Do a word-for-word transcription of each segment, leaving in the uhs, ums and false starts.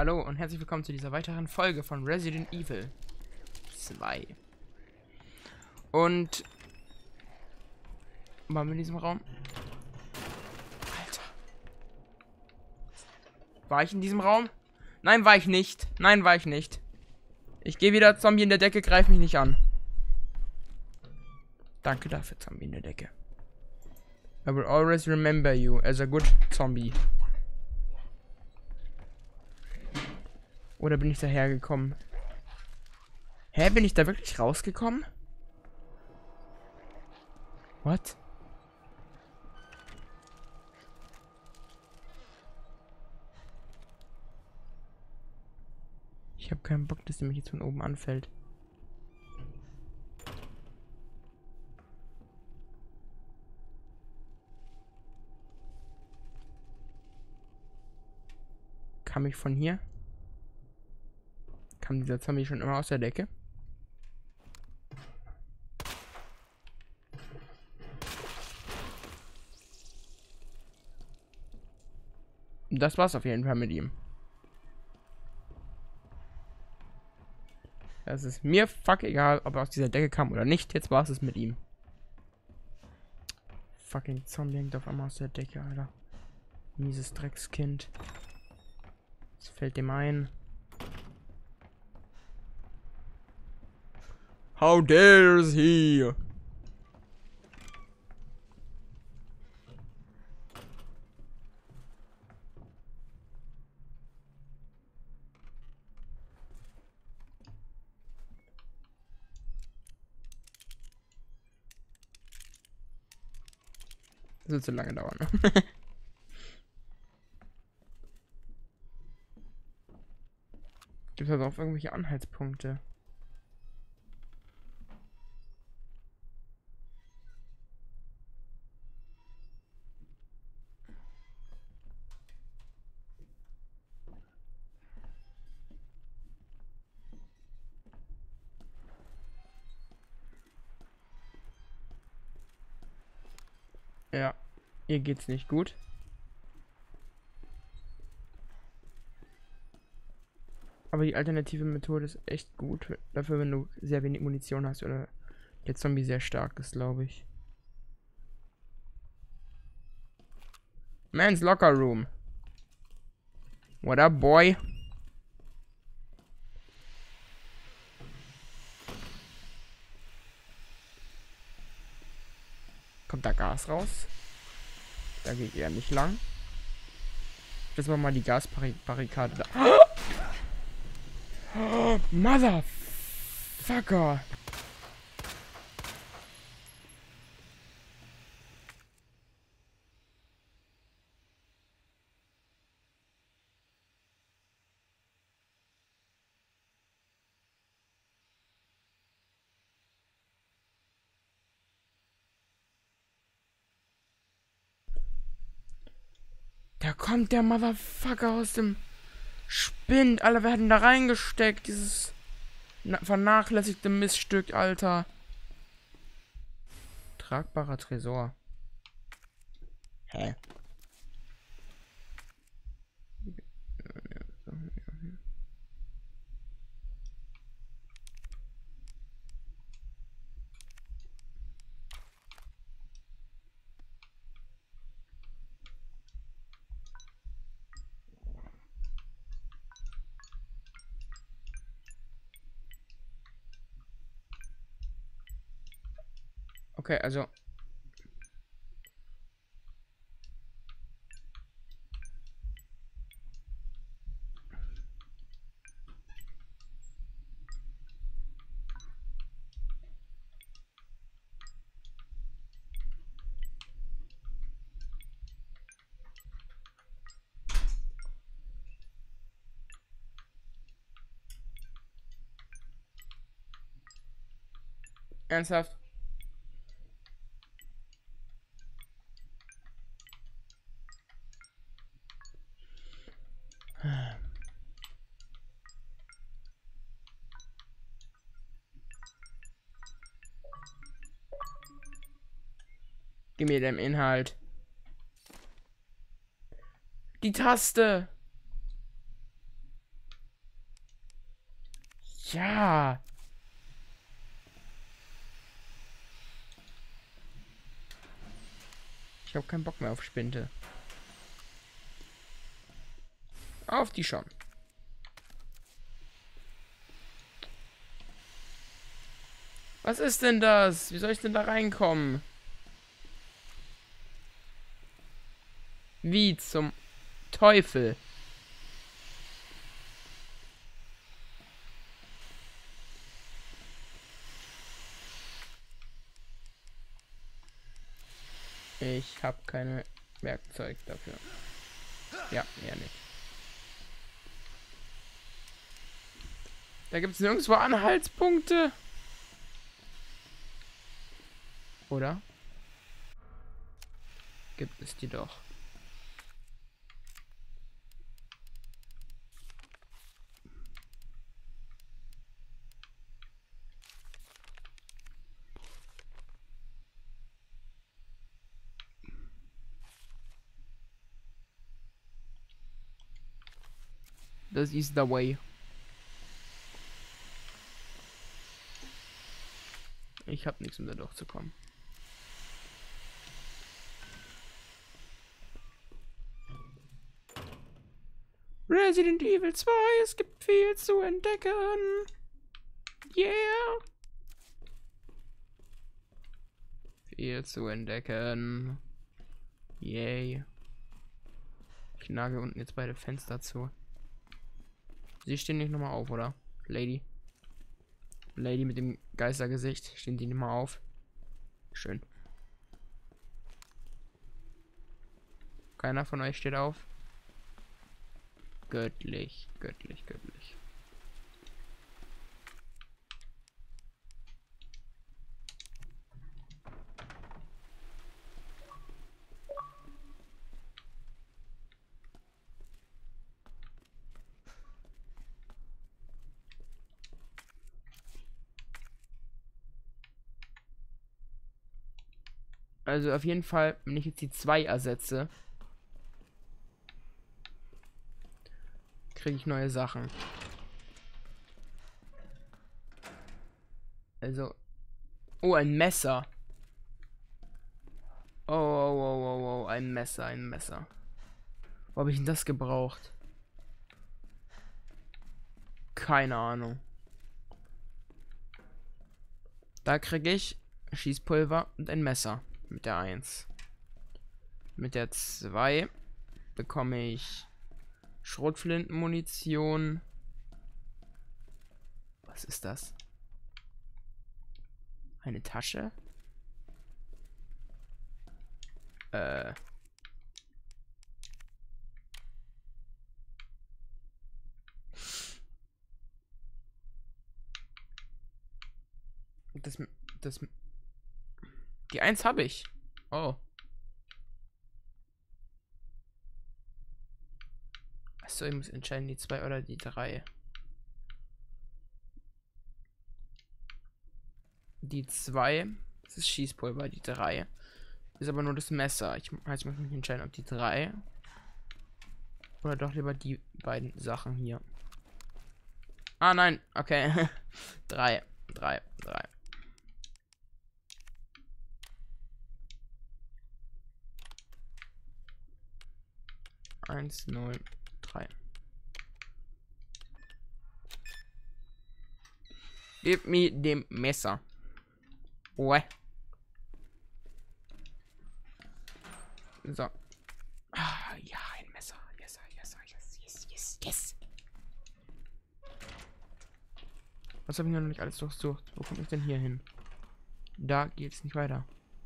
Hallo und herzlich willkommen zu dieser weiteren Folge von Resident Evil zwei. Und waren wir in diesem Raum? Alter. War ich in diesem Raum? Nein, war ich nicht. Nein, war ich nicht. Ich gehe wieder, Zombie in der Decke, greif mich nicht an. Danke dafür, Zombie in der Decke. I will always remember you as a good zombie. Oder bin ich dahergekommen? Hä, bin ich da wirklich rausgekommen? What? Ich habe keinen Bock, dass sie mich jetzt von oben anfällt. Kam ich von hier? Kam dieser Zombie schon immer aus der Decke? Das war's auf jeden Fall mit ihm. Das ist mir fuck egal, ob er aus dieser Decke kam oder nicht. Jetzt war's es mit ihm. Fucking Zombie hängt auf einmal aus der Decke, Alter. Mieses Dreckskind. Was fällt dem ein? How dares he? Das wird zu lange dauern, ne? Gibt es also auch irgendwelche Anhaltspunkte? Ja, ihr geht's nicht gut. Aber die alternative Methode ist echt gut. Dafür, wenn du sehr wenig Munition hast oder der Zombie sehr stark ist, glaube ich. Man's Locker Room. What up, boy? Kommt da Gas raus? Da geht er nicht lang. Das war mal die Gasbarrikade da. Oh, Motherfucker! Da kommt der Motherfucker aus dem Spind. Alle werden da reingesteckt. Dieses vernachlässigte Miststück, Alter. Tragbarer Tresor. Hä? Okay, also. Ernsthaft? Gib mir den Inhalt. Die Taste. Ja. Ich habe keinen Bock mehr auf Spinte. Auf die schon. Was ist denn das? Wie soll ich denn da reinkommen? Wie zum Teufel? Ich habe keine Werkzeug dafür. Ja, eher nicht. Da gibt es nirgendwo Anhaltspunkte. Oder? Gibt es die doch. Das ist the way. Ich habe nichts, um da durchzukommen. Resident Evil zwei, es gibt viel zu entdecken. Yeah. Viel zu entdecken. Yay. Ich nagel unten jetzt beide Fenster zu. Sie stehen nicht nochmal auf, oder? Lady. Lady mit dem Geistergesicht. Stehen die nicht mal auf? Schön. Keiner von euch steht auf. Göttlich, göttlich, göttlich. Also auf jeden Fall, wenn ich jetzt die zwei ersetze, kriege ich neue Sachen. Also. Oh, ein Messer. Oh, oh, oh, oh, oh, ein Messer, ein Messer. Wo habe ich denn das gebraucht? Keine Ahnung. Da kriege ich Schießpulver und ein Messer. Mit der eins. Mit der zwei bekomme ich Schrotflintenmunition. Was ist das? Eine Tasche? Äh. Das, das, die eins habe ich. Oh. Achso, ich muss entscheiden, die zwei oder die drei. Die zwei, das ist Schießpulver, die drei ist aber nur das Messer. Ich, also ich muss mich entscheiden, ob die drei oder doch lieber die beiden Sachen hier. Ah, nein, okay. drei, drei, drei. Eins, null, drei. Gib mir dem Messer. Oh. So. Ah, ja, ein Messer. Yes, yes, yes, yes, yes, yes. Was habe ich noch nicht alles durchsucht? Wo komme ich denn hier hin? Da geht's nicht weiter.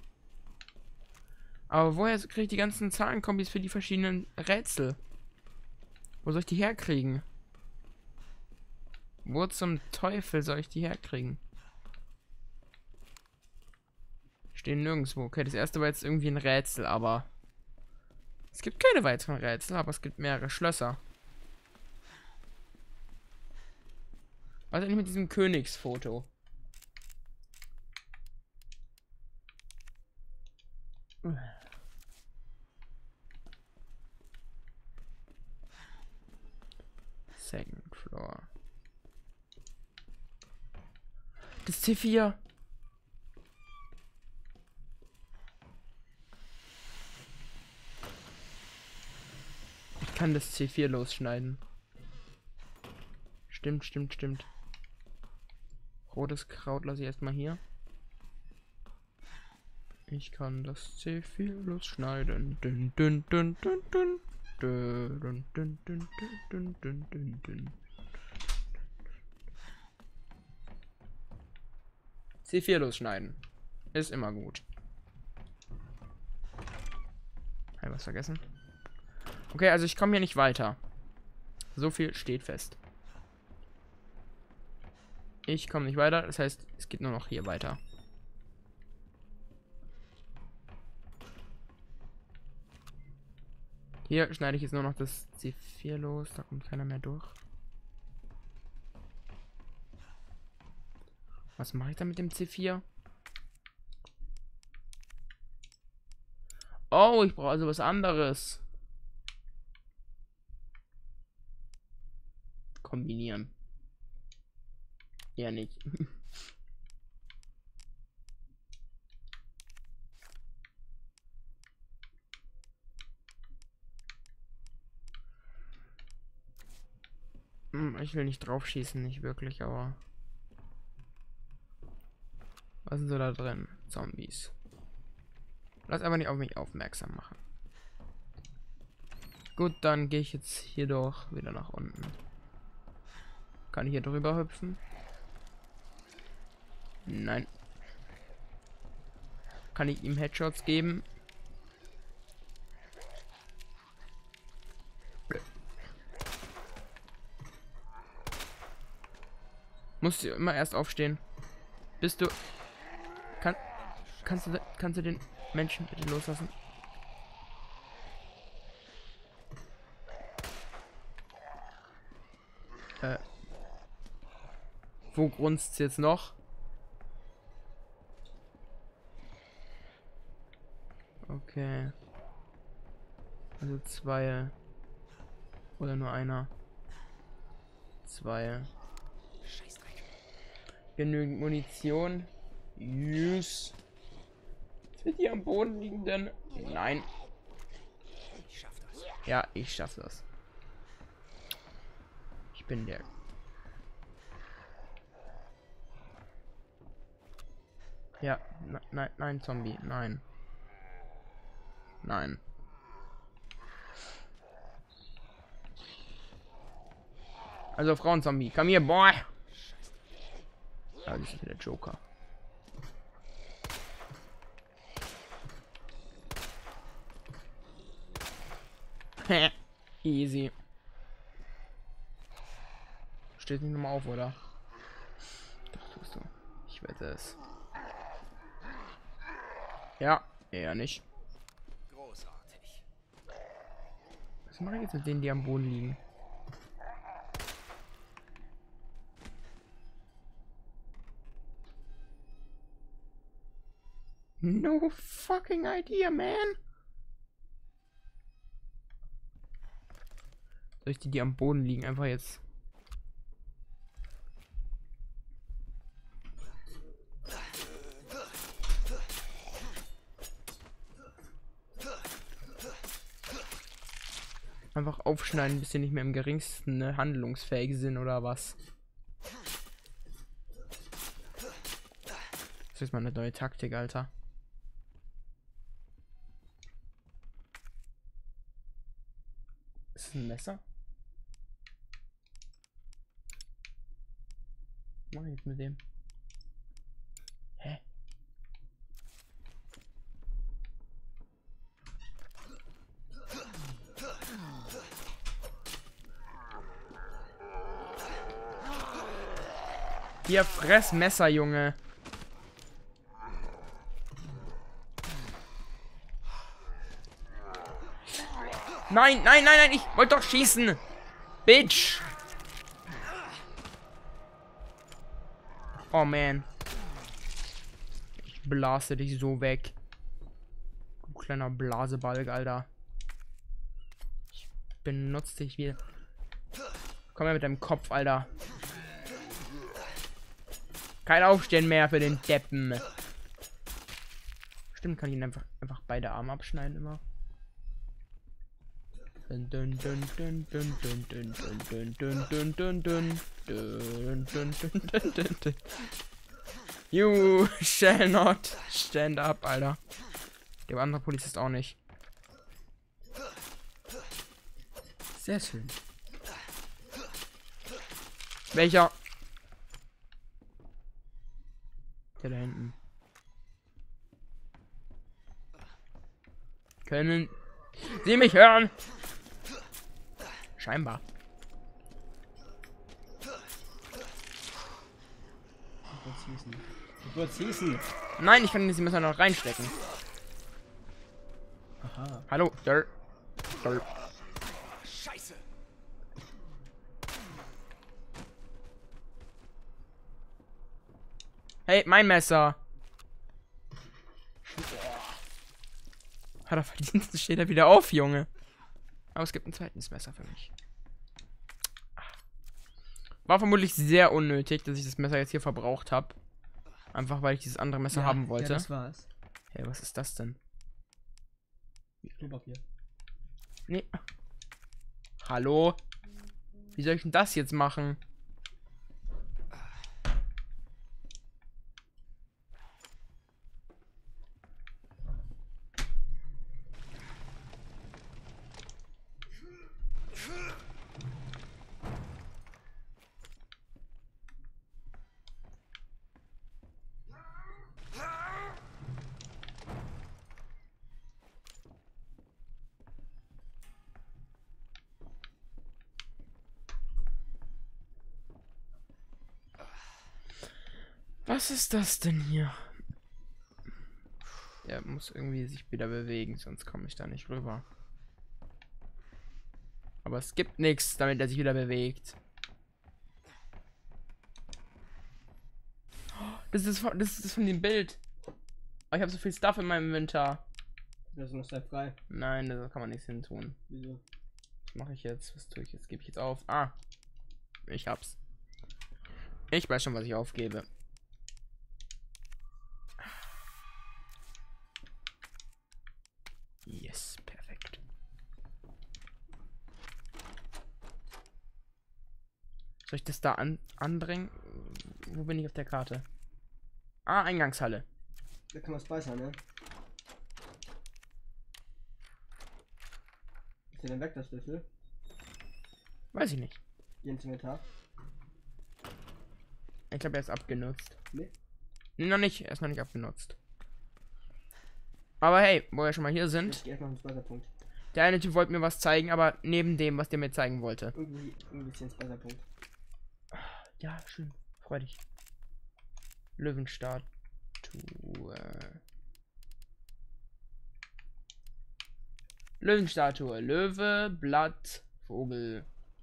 Aber woher kriege ich die ganzen Zahlenkombis für die verschiedenen Rätsel? Wo soll ich die herkriegen? Wo zum Teufel soll ich die herkriegen? Stehen nirgendwo. Okay, das erste war jetzt irgendwie ein Rätsel, aber es gibt keine weiteren Rätsel, aber es gibt mehrere Schlösser. Was eigentlich mit diesem Königsfoto? Second floor. das C vier. Ich kann das C vier losschneiden. Stimmt, stimmt, stimmt. Rotes Kraut lasse ich erstmal hier. Ich kann das C vier losschneiden. Dün, dün, dün, dün, dün. Dün, dün, dün, dün, dün, dün, dün, dün. C vier losschneiden. Ist immer gut. Habe ich was vergessen? Okay, also ich komme hier nicht weiter. So viel steht fest. Ich komme nicht weiter, das heißt, es geht nur noch hier weiter. Hier schneide ich jetzt nur noch das C vier los, da kommt keiner mehr durch. Was mache ich da mit dem C vier? Oh, ich brauche also was anderes. Kombinieren. Ja, nicht. Ich will nicht drauf schießen, nicht wirklich, aber... Was sind so da drin? Zombies. Lass aber nicht auf mich aufmerksam machen. Gut, dann gehe ich jetzt hier doch wieder nach unten. Kann ich hier drüber hüpfen? Nein. Kann ich ihm Headshots geben? Musst du immer erst aufstehen. Bist du... Kann... Kannst du... Kannst du den Menschen bitte loslassen? Äh... Wo grunzt's jetzt noch? Okay. Also zwei. Oder nur einer. Zwei. Genügend Munition. Yes. Sind die am Boden liegenden? Nein. Ja, ich schaff das. Ich bin der. Ja, nein, nein, nein, Zombie, nein. Nein. Also Frauenzombie, komm hier, boah. Ja, das ist wieder Joker. Easy. Steht nicht nochmal auf, oder? Doch, tust du. Ich wette es. Ja, eher nicht. Großartig. Was mache ich jetzt mit denen, die am Boden liegen? No fucking idea, man. Soll ich die, die am Boden liegen, einfach jetzt... Einfach aufschneiden, bis sie nicht mehr im geringsten ne, handlungsfähig sind oder was? Das ist mal eine neue Taktik, Alter. Ist das ein Messer? Was mach ich jetzt mit dem? Hä? Hier, Fressmesser, Junge. Nein, nein, nein, nein, ich wollte doch schießen. Bitch. Oh, man. Ich blase dich so weg. Du kleiner Blasebalg, Alter. Ich benutze dich wieder. Komm her mit deinem Kopf, Alter. Kein Aufstehen mehr für den Deppen. Stimmt, kann ich ihn einfach, einfach beide Arme abschneiden immer. Dun, dun, dun, dun, dun, dun, dun, dun, dun, dun, dun, dun, dun, dun, dun, dun, dun, dun. You shall not stand up, Alter. Der andere Polizist auch nicht. Sehr schön. Welcher? Der da hinten. Können Sie mich hören? Scheinbar. Du würdest hießen. Du würdest hießen. Nein, ich kann diese Messer noch reinstecken. Aha. Hallo, Sir. Sir. Scheiße. Hey, mein Messer. Hat er verdient, steht er wieder auf, Junge. Aber es gibt ein zweites Messer für mich. War vermutlich sehr unnötig, dass ich das Messer jetzt hier verbraucht habe. Einfach weil ich dieses andere Messer Ja, haben wollte. Ja, das war's. Hey, was ist das denn? Klopapier. Nee. Hallo? Wie soll ich denn das jetzt machen? Was ist das denn hier? Der muss irgendwie sich wieder bewegen, sonst komme ich da nicht rüber. Aber es gibt nichts, damit er sich wieder bewegt. Das ist von, das ist von dem Bild. Aber ich habe so viel Stuff in meinem Inventar. Das ist noch sehr frei. Nein, da kann man nichts hin tun. Wieso? Was mache ich jetzt? Was tue ich jetzt? Gebe ich jetzt auf? Ah. Ich hab's. Ich weiß schon, was ich aufgebe. Yes, perfekt. Soll ich das da an anbringen? Wo bin ich auf der Karte? Ah, Eingangshalle. Da kann man speichern, ne? Ist der denn weg, der Schlüssel? Weiß ich nicht. Geh ins Inventar. Ich glaube, er ist abgenutzt. Nee. Nee, noch nicht. Er ist noch nicht abgenutzt. Aber hey, wo wir schon mal hier sind. Ich geh erst noch einen Speicherpunkt. Der eine Typ wollte mir was zeigen, aber neben dem, was der mir zeigen wollte. Irgendwie, irgendwie ist hier ein Speicherpunkt. Ja, schön. Freu dich. Löwenstatue. Löwenstatue. Löwe, Blatt, Vogel.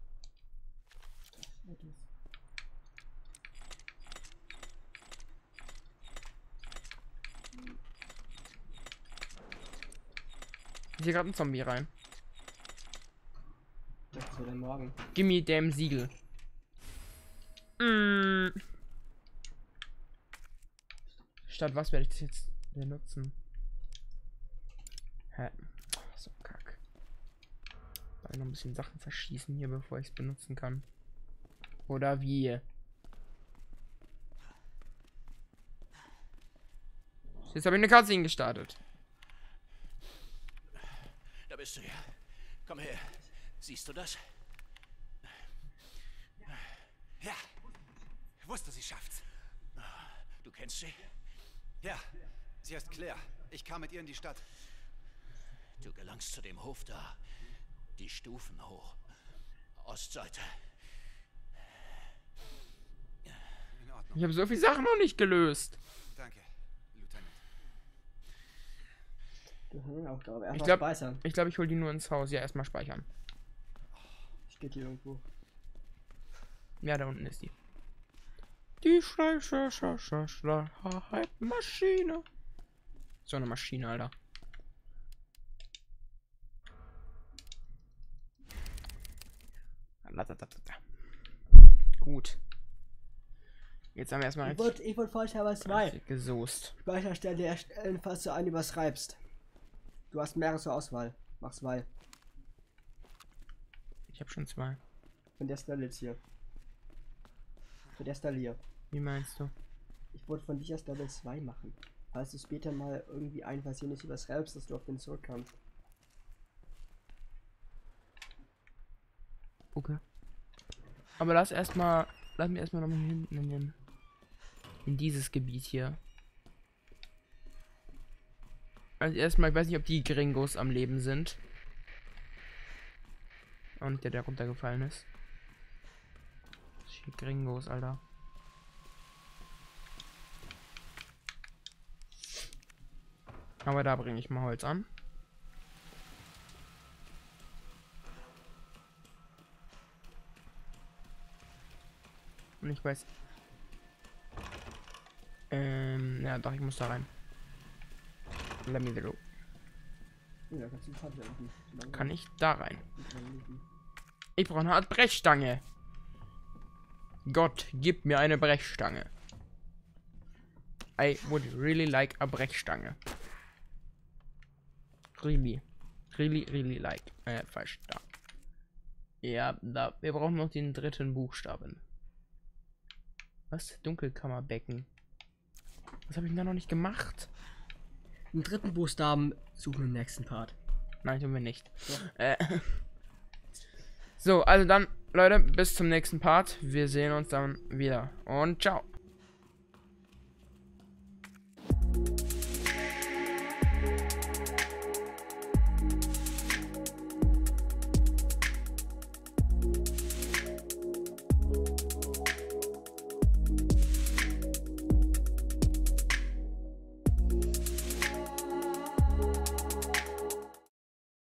Ist hier gerade ein Zombie rein. Das ist so der Morgen. Gimme dem Siegel. Mm. Statt was werde ich das jetzt benutzen? Hä? So kack. Weil noch ein bisschen Sachen verschießen hier, bevor ich es benutzen kann. Oder wie? Jetzt habe ich eine Cutscene gestartet. Da bist du ja. Komm her. Siehst du das? Ja. Ich wusste, sie schafft's. Du kennst sie? Ja, sie heißt Claire. Ich kam mit ihr in die Stadt. Du gelangst zu dem Hof da. Die Stufen hoch. Ostseite. In Ordnung. Ich habe so viele Sachen noch nicht gelöst. Danke, Lieutenant. Du hast eine Aufgabe. Ich Erstmal glaub- speichern. Ich glaube, ich hole die nur ins Haus. Ja, erstmal speichern. Steht hier irgendwo. Ja, da unten ist die. Die Schleicher-Maschine. So eine Maschine, Alter. Gut. Jetzt haben wir erstmal Ich wollte ich wollt vorher was zwei. gesoßt. Speicherstelle erstellen, falls du einen überschreibst. Du hast mehrere zur Auswahl. Mach zwei. Ich habe schon zwei. Von der Stelle jetzt hier. Von der Stelle hier. Wie meinst du? Ich wollte von dieser Stelle zwei machen. Falls du später mal irgendwie ein Versiones überschreibst, dass du auf den zurückkommst. Okay. Aber lass erstmal. Lass mich erstmal noch mal hinten in den. In dieses Gebiet hier. Also erstmal, ich weiß nicht, ob die Gringos am Leben sind. Und der, der runtergefallen ist. Die Gringos, Alter. Aber da bringe ich mal Holz an. Und ich weiß. Ähm, ja, doch, ich muss da rein. Let me through. Ja, kannst du Pfad werfen. Kann ich da rein? Ich brauche eine Art Brechstange. Gott, gib mir eine Brechstange. I would really like a Brechstange. Really. Really, really like. Äh, falsch. Da. Ja, da. Wir brauchen noch den dritten Buchstaben. Was? Dunkelkammerbecken. Was habe ich denn da noch nicht gemacht? Den dritten Buchstaben suchen wir im nächsten Part. Nein, tun wir nicht. Ja. Äh. So, also dann, Leute, bis zum nächsten Part. Wir sehen uns dann wieder. Und ciao.